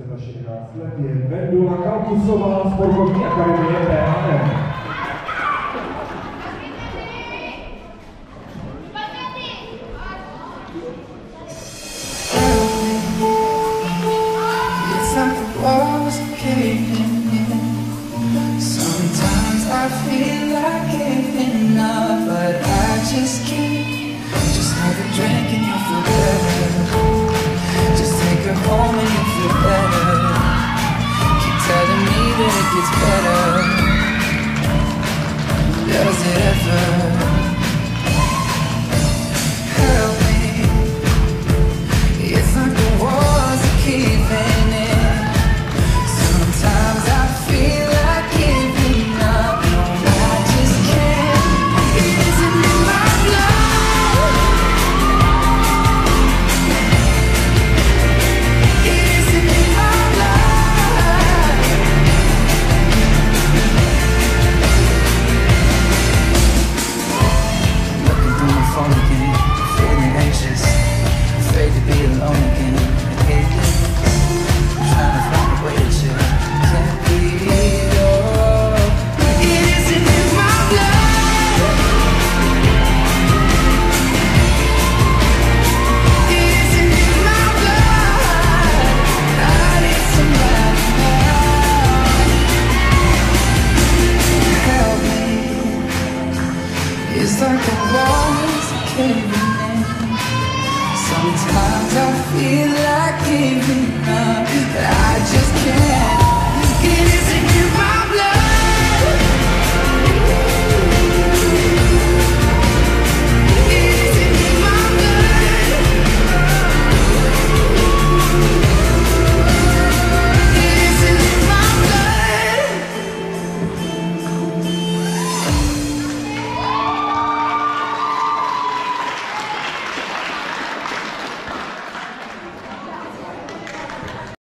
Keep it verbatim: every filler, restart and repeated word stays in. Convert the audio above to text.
Před našimi následně Vendula Kalkusová, Sportovní akademie P A M. I feel like giving up, but I just can't. Just have a drink and you feel better. Just take her home and you feel better. Keep telling me that it gets better. Does it ever? Help me. It's like the walls are keeping it.